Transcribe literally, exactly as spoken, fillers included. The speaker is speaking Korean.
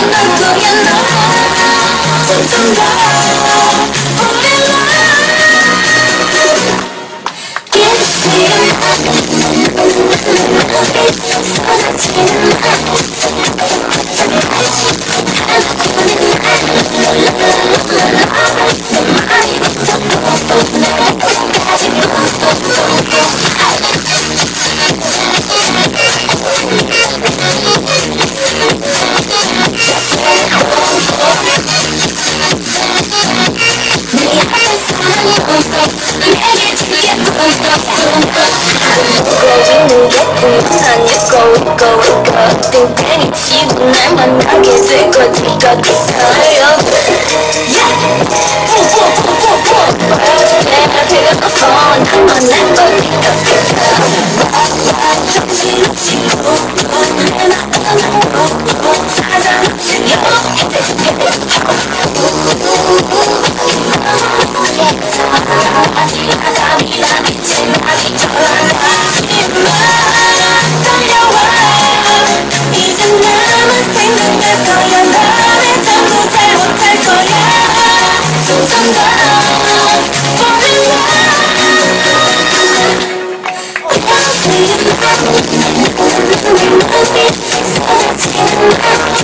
땡땡이 치고 날 만나게 될 거지 같았어요. 내가 배고파서 난 만난 걸 느꼈을까. 정신없이고 내 마음은 사정없이 아담이라 미친 아기 전화하지마. 달려와 이제 나만 생각날 거야. 나를 전부 잘못할 거야. 점점 더 falling love. 사라지는 날